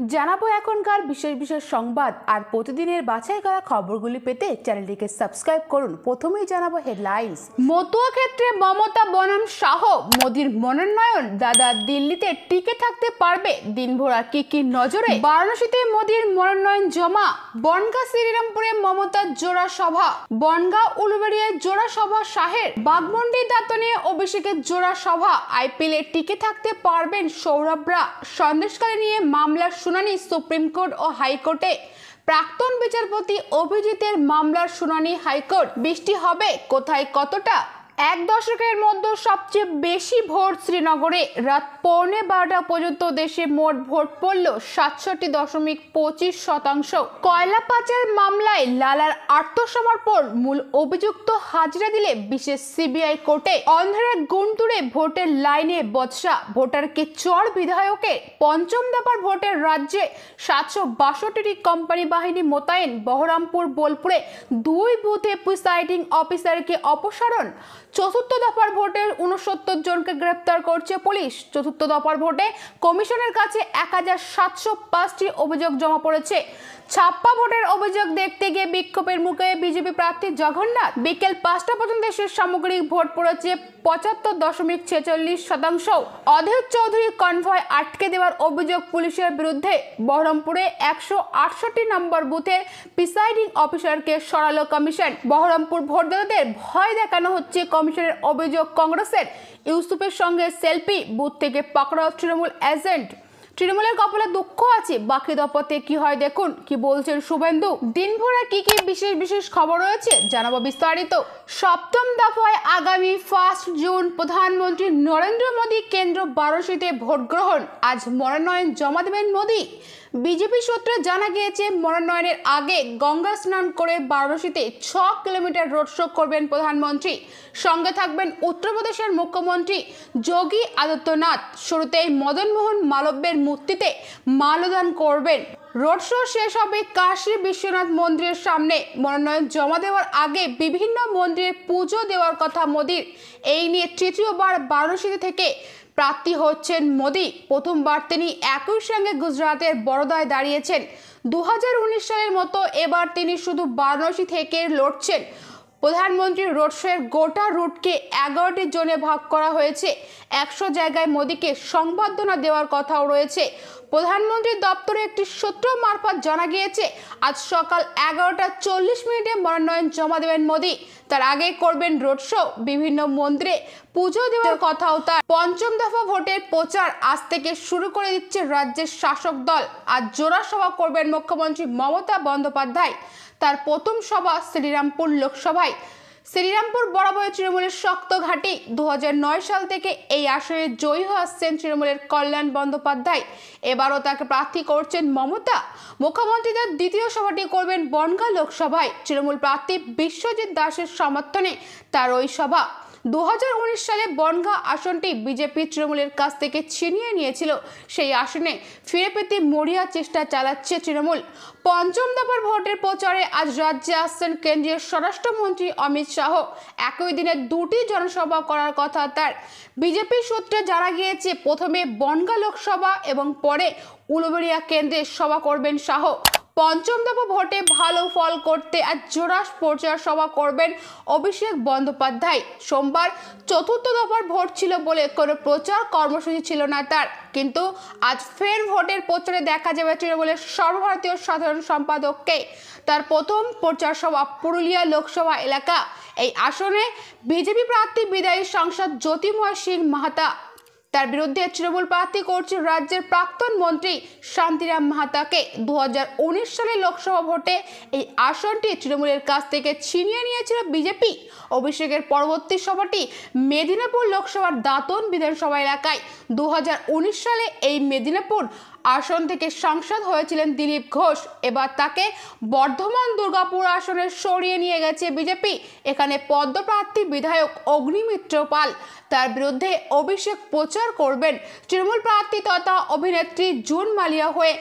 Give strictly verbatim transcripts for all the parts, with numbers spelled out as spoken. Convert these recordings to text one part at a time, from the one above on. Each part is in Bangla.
জানাবো এখনকার বিশেষ বিশেষ সংবাদ আর প্রতিদিনের বাছাই করা খবরগুলি পেতে চ্যানেলটিকে সাবস্ক্রাইব করুন। প্রথমেই জানাবো হেডলাইন্স। মতুয়া ক্ষেত্রে মমতা বনাম শাহ, মোদির মনোনয়ন দাদা দিল্লিতে টিকে থাকতে পারবে, দিনভর আর কি কি নজরে। বারাণসীতে মোদির মনোনয়ন জমা, বনগাঁ শ্রীরামপুরে মমতার জোড়া সভা, বনগাঁ উলুবেড়িয়ায় জোড়া সভা শাহের, বাঘমুন্ডি দাঁতনে অভিষেকের জোড়া সভা। আইপিএলে টিকে থাকতে পারবেন সৌরভরা, সন্দেশখালী নিয়ে মামলার শুনানি সুপ্রিম কোর্ট ও হাইকোর্টে। প্রাক্তন বিচারপতি অভিজিতের মামলার শুনানি হাইকোর্ট। বৃষ্টি হবে কোথায় কতটা? এক দশকের মধ্যে সবচেয়ে বেশি ভোট শ্রীনগরে। রাত পৌনে বারোটা পর্যন্ত দেশে মোট ভোট পড়ল সাতষট্টি দশমিক পঁচিশ শতাংশ। কয়লা পাচার মামলায় লালার আত্মসমর্পণ, মূল অভিযুক্ত হাজিরা দিলে বিশেষ সিবিআই কোর্টে। অন্ধ্রে গুন্টুরে ভোটের লাইনে বচসা, ভোটারকে চড় বিধায়কের। পঞ্চম দফার ভোটের রাজ্যে সাতশো বাষট্টিটি কোম্পানি বাহিনী মোতায়েন। বহরমপুর বোলপুরে দুই বুথে প্রিসাইডিং অফিসারকে অপসারণ। চতুর্থ দফার ভোটে উনসত্তর জনকে গ্রেপ্তার করছে পুলিশ। চতুর্থ দফার ভোটে কমিশনের কাছে এক হাজার সাতশো পাঁচটি অভিযোগ জমা পড়েছে। ছাপ্পা ভোটের অভিযোগ দেখতে গিয়ে বিক্ষোভের মুখে বিজেপি প্রার্থী জগন্নাথ। বিকেল পাঁচটা পর্যন্ত দেশের সামগ্রিক ভোট পড়েছে পঁচাত্তর দশমিক ছেচল্লিশ শতাংশ। অধীর চৌধুরী কনভয় আটকে দেওয়ার অভিযোগ পুলিশের বিরুদ্ধে। বহরমপুরে একশো আটষট্টি নম্বর বুথের প্রিসাইডিং অফিসারকে সরালো কমিশন। বহরমপুর ভোটদাতাদের ভয় দেখানো হচ্ছে কমিশনের অভিযোগ কংগ্রেসের। ইউসুফের সঙ্গে সেলফি, বুথ থেকে পাকড়াও তৃণমূল এজেন্ট। তৃণমূলের কপালে দুঃখ আছে, বাকি দফাতে কি হয় দেখুন। কি বলছেন শুভেন্দু? দিনভরে কি কি বিশেষ বিশেষ খবর রয়েছে জানাবো বিস্তারিত। সপ্তম দফায় আগামী ফার্স্ট জুন প্রধানমন্ত্রী নরেন্দ্র মোদী কেন্দ্র বারাণসীতে ভোট গ্রহণ। আজ মনোনয়ন জমা দেবেন মোদী। বিজেপি সূত্রে জানা গিয়েছে মনোনয়নের আগে গঙ্গা স্নান করে বারাণসীতে ছ কিলোমিটার রোড শো করবেন প্রধানমন্ত্রী। সঙ্গে থাকবেন উত্তরপ্রদেশের মুখ্যমন্ত্রী যোগী আদিত্যনাথ। শুরুতেই মদন মোহন মালব্যের মূর্তিতে মাল্যদান করবেন। রোড শো শেষ হবে কাশী বিশ্বনাথ মন্দিরের সামনে। মনোনয়ন জমা দেওয়ার আগে বিভিন্ন মন্দিরে পুজো দেওয়ার কথা মোদীর। এই নিয়ে তৃতীয়বার বারাণসী থেকে প্রার্থী হচ্ছেন মোদী। প্রথমবার তিনি একই সঙ্গে গুজরাটের বরোদায় দাঁড়িয়েছেন। দু হাজার উনিশ সালের মতো এবার তিনি শুধু বারাণসী থেকে লড়ছেন। প্রধানমন্ত্রীর রোড শোয়ের গোটা রুটকে এগারোটি জোনে ভাগ করা হয়েছে। একশো জায়গায় মোদীকে সংবর্ধনা দেওয়ার কথাও রয়েছে। প্রধানমন্ত্রীর দপ্তরে একটি সূত্র মারফত জানা গিয়েছে আজ সকাল এগারোটা চল্লিশ মিনিটে মনোনয়ন জমা দেবেন মোদী। তার আগে করবেন রোড শো, বিভিন্ন মন্দিরে পুজো দেওয়ার কথাও তার। পঞ্চম দফা ভোটের প্রচার আজ থেকে শুরু করে দিচ্ছে রাজ্যের শাসক দল। আজ জোড়া সভা করবেন মুখ্যমন্ত্রী মমতা বন্দ্যোপাধ্যায়। তার প্রথম সভা শ্রীরামপুর লোকসভায়। শ্রীরামপুর বরাবর তৃণমূলের শক্ত ঘাঁটি। দু হাজার নয় সাল থেকে এই আসনে জয়ী হয়ে আসছেন তৃণমূলের কল্যাণ বন্দ্যোপাধ্যায়। এবারও তাকে প্রার্থী করছেন মমতা। মুখ্যমন্ত্রীদের দ্বিতীয় সভাটি করবেন বনগাঁ লোকসভায়। তৃণমূল প্রার্থী বিশ্বজিৎ দাসের সমর্থনে তার ওই সভা। দু হাজার উনিশ সালে বনগাঁ আসনটি বিজেপি তৃণমূলের কাছ থেকে ছিনিয়ে নিয়েছিল। সেই আসনে ফিরে পেতে মরিয়া চেষ্টা চালাচ্ছে তৃণমূল। পঞ্চম দফার ভোটের প্রচারে আজ রাজ্যে আসছেন কেন্দ্রীয় স্বরাষ্ট্রমন্ত্রী অমিত শাহ। একই দিনে দুটি জনসভা করার কথা তার। বিজেপি সূত্রে জানা গিয়েছে প্রথমে বনগাঁ লোকসভা এবং পরে উলুবেড়িয়া কেন্দ্রে সভা করবেন শাহ। পঞ্চম দফা ভোটে ভালো ফল করতে আজ জোড়া প্রচার সভা করবেন অভিষেক বন্দ্যোপাধ্যায়। সোমবার চতুর্থ দফার ভোট ছিল বলে কোনো প্রচার কর্মসূচি ছিল না তার, কিন্তু আজ ফের ভোটের প্রচারে দেখা যাবে তৃণমূলের সর্বভারতীয় সাধারণ সম্পাদককে। তার প্রথম প্রচার সভা পুরুলিয়া লোকসভা এলাকা। এই আসনে বিজেপি প্রার্থী বিদায়ী সাংসদ জ্যোতির্ময় সিং মাহাতা। তার বিরুদ্ধে তৃণমূল প্রার্থী করছে রাজ্যের প্রাক্তন মন্ত্রী শান্তিরাম মাহাতাকে। দু হাজার উনিশ সালের লোকসভা ভোটে এই আসনটি তৃণমূলের কাছ থেকে ছিনিয়ে নিয়েছিল বিজেপি। অভিষেকের পরবর্তী সভাটি মেদিনীপুর লোকসভার দাঁতন বিধানসভা এলাকায়। দু হাজার উনিশ সালে এই মেদিনীপুর আসন থেকে সাংসদ হয়েছিলেন দিলীপ ঘোষ। এবার তাকে বর্ধমান দুর্গাপুর আসনে সরিয়ে নিয়ে গেছে বিজেপি। এখানে পদ্মপ্রার্থী বিধায়ক অগ্নিমিত্র পাল। তার বিরুদ্ধে অভিষেক প্রচার করবেন তৃণমূল প্রার্থী তথা অভিনেত্রী জুন মালিয়া হয়ে।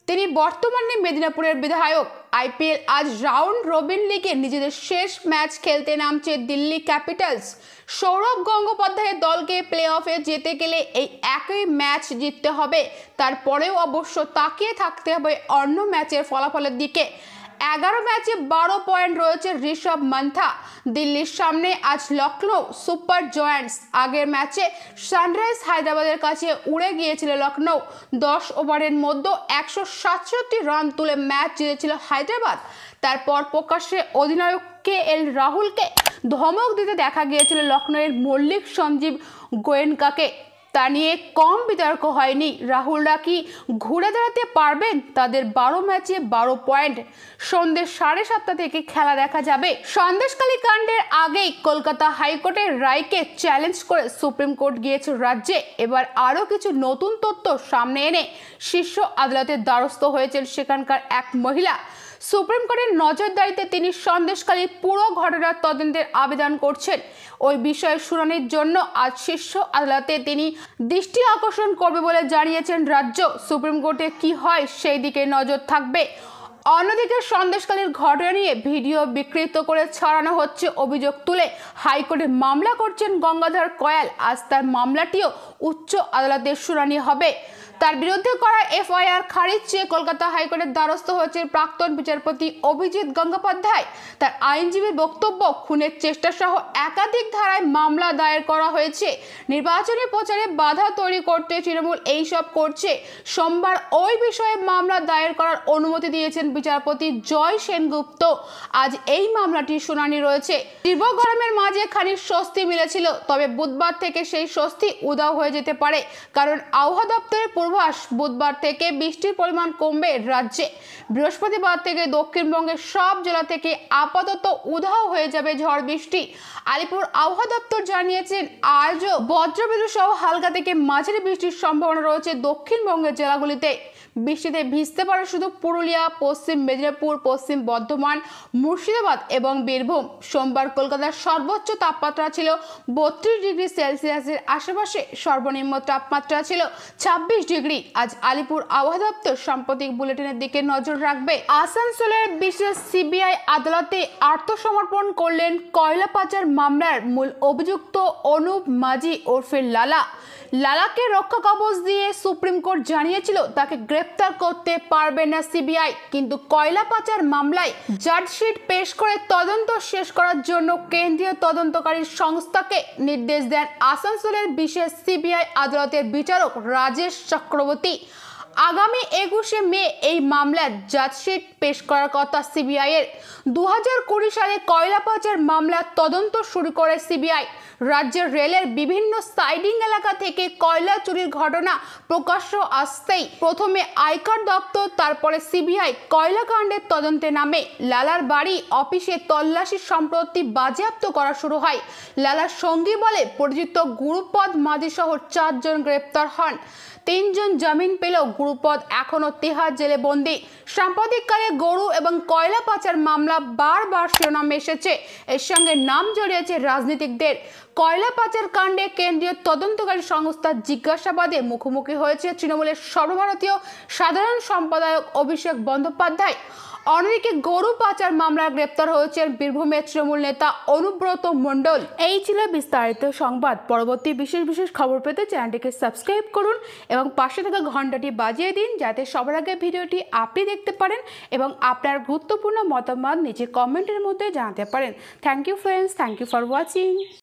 তিনি বর্তমানে মেদিনীপুরের বিধায়ক। আইপিএল আজ রাউন্ড রবিন লিগে নিজেদের শেষ ম্যাচ খেলতে নামছে দিল্লি ক্যাপিটালস। সৌরভ গঙ্গোপাধ্যায়ের দলকে প্লে অফে যেতে গেলে এই একই ম্যাচ জিততে হবে, তারপরেও অবশ্য তাকিয়ে থাকতে হবে অন্য ম্যাচের ফলাফলের দিকে। এগারো ম্যাচে বারো পয়েন্ট রয়েছে ঋষভ মান্থা। দিল্লির সামনে আজ লখনৌ সুপার জয়ান্টস। আগের ম্যাচে সানরাইজ হায়দ্রাবাদের কাছে উড়ে গিয়েছিল লখনৌ। দশ ওভারের মধ্যে একশো সাতষট্টি রান তুলে ম্যাচ জিতেছিল হায়দ্রাবাদ। তারপর প্রকাশ্যে অধিনায়ক কে এল রাহুলকে ধমক দিতে দেখা গিয়েছিল লখনৌয়ের মল্লিক সঞ্জীব গোয়েনকাকে। তা নিয়ে কম বিতর্ক হয়নি। রাহুলরা কি ঘুরে দাঁড়াতে পারবেন? তাদের বারো ম্যাচে বারো পয়েন্ট। সন্ধ্যে সাড়ে সাতটা থেকে খেলা দেখা যাবে। সন্দেশখালী কাণ্ডের আগেই কলকাতা হাইকোর্টের রায়কে চ্যালেঞ্জ করে সুপ্রিম কোর্ট গিয়েছে রাজ্যে। এবার আরও কিছু নতুন তথ্য সামনে এনে শীর্ষ আদালতের দ্বারস্থ হয়েছেন সেখানকার এক মহিলা। সুপ্রিম কোর্টের নজরদারিতে তিনি সন্দেশখালীর পুরো ঘটনার তদন্তের আবেদন করছেন। ওই বিষয়ে শুনানির জন্য আজ শীর্ষ আদালতে তিনি দৃষ্টি আকর্ষণ করবে বলে জানিয়েছেন রাজ্য। সুপ্রিম কোর্টে কি হয় সেই দিকে নজর থাকবে। অন্যদিকে সন্দেশখালীর ঘটনা নিয়ে ভিডিও বিকৃত করে ছড়ানো হচ্ছে অভিযোগ তুলে হাইকোর্টে মামলা করছেন গঙ্গাধর কয়াল। আজ তার মামলাটিও উচ্চ আদালতের শুনানি হবে। তার বিরুদ্ধে করা এফআইআর খারিজ চেয়ে কলকাতা হাইকোর্টের দ্বারস্থ হয়েছে প্রাক্তন বিচারপতি অভিজিৎ গঙ্গোপাধ্যায়। তার আইনজীবীর বক্তব্য, খুনের চেষ্টা সহ একাধিক ধারায় মামলা দায়ের করা হয়েছে। নির্বাচনী প্রচারে বাধা তৈরি করতে তৃণমূল এইসব করছে। সোমবার ওই বিষয়ে মামলা দায়ের করার অনুমতি দিয়েছেন বিচারপতি জয় সেনগুপ্ত। আজ এই মামলাটির শুনানি রয়েছে। তীব্র গরমের মাঝে খানিক স্বস্তি মিলেছিল, তবে বুধবার থেকে সেই স্বস্তি উধাও হয়ে যেতে পারে, কারণ আবহাওয়া দপ্তরের পূর্বাভাস বুধবার থেকে বৃষ্টির পরিমাণ কমবে রাজ্যে। বৃহস্পতিবার থেকে দক্ষিণবঙ্গের সব জেলা থেকে আপাতত উধাও হয়ে যাবে ঝড় বৃষ্টি। আলিপুর আবহাওয়া দপ্তর জানিয়েছেন আজও বজ্রবিদ্যুৎ সহ হালকা থেকে মাঝারি বৃষ্টির সম্ভাবনা রয়েছে দক্ষিণবঙ্গের জেলাগুলিতে। বৃষ্টিতে ভিজতে পারে শুধু পুরুলিয়া, পশ্চিম মেদিনীপুর, পশ্চিম বর্ধমান, মুর্শিদাবাদ এবং বীরভূম। সোমবার কলকাতার সর্বোচ্চ তাপমাত্রা ছিল বত্রিশ ডিগ্রি সেলসিয়াসের আশেপাশে, সর্বনিম্ন তাপমাত্রা ছিল ছাব্বিশ ডিগ্রি। আজ আলিপুর আবহাওয়া দপ্তর সাম্প্রতিক বুলেটিনের দিকে নজর রাখবে। আসানসোলের বিশেষ সিবিআই আদালতে আত্মসমর্পণ করলেন কয়লা পাচার মামলার মূল অভিযুক্ত অনুপ মাঝি ওরফে লালা। লালাকে রক্ষা কবচ দিয়ে সুপ্রিম কোর্ট জানিয়েছিল তাকে গ্রেপ্তার করতে পারবে না সিবিআই, কিন্তু কয়লা পাচার মামলায় চার্জশিট পেশ করে তদন্ত শেষ করার জন্য কেন্দ্রীয় তদন্তকারী সংস্থাকে নির্দেশ দেন আসানসোলের বিশেষ সিবিআই আদালতের বিচারক রাজেশ চক্রবর্তী। আগামী একুশে মে এই মামলার চার্জশিট পেশ করার কথা সিবিআই এর। দু হাজার কুড়ি সালে কয়লা পাচার মামলার তদন্ত শুরু করে সিবিআই। রাজ্যের রেলের বিভিন্ন সাইডিং এলাকা থেকে কয়লা চুরির ঘটনা প্রকাশ্য আসতেই প্রথমে আয়কর দপ্তর, তারপরে সিবিআই কয়লা কাণ্ডের তদন্তে নামে। লালার বাড়ি অফিসে তল্লাশি সম্প্রতি বাজেয়াপ্ত করা শুরু হয়। লালার সঙ্গী বলে পরিচিত গুরুপদ মাঝি সহ চারজন গ্রেপ্তার হন। তিনজন জামিন পেলেও গুরুপদ এখনো তিহার জেলে বন্দী। সাম্প্রতিককালে গরু এবং কয়লা পাচার মামলা বারবার শিরোনামে এসেছে। এর সঙ্গে নাম জড়িয়েছে রাজনীতিকদের। কয়লা পাচার কাণ্ডে কেন্দ্রীয় তদন্তকারী সংস্থার জিজ্ঞাসাবাদে মুখোমুখি হয়েছে তৃণমূলের সর্বভারতীয় সাধারণ সম্পাদক অভিষেক বন্দ্যোপাধ্যায়। অন্যদিকে গরু পাচার মামলায় গ্রেপ্তার হয়েছেন বীরভূমের তৃণমূল নেতা অনুব্রত মণ্ডল। এই ছিল বিস্তারিত সংবাদ। পরবর্তী বিশেষ বিশেষ খবর পেতে চ্যানেলটিকে সাবস্ক্রাইব করুন এবং পাশে থাকা ঘন্টাটি বাজিয়ে দিন, যাতে সবার আগে ভিডিওটি আপনি দেখতে পারেন এবং আপনার গুরুত্বপূর্ণ মতামত নিচে কমেন্টের মধ্যে জানাতে পারেন। Thank you friends, thank you for watching.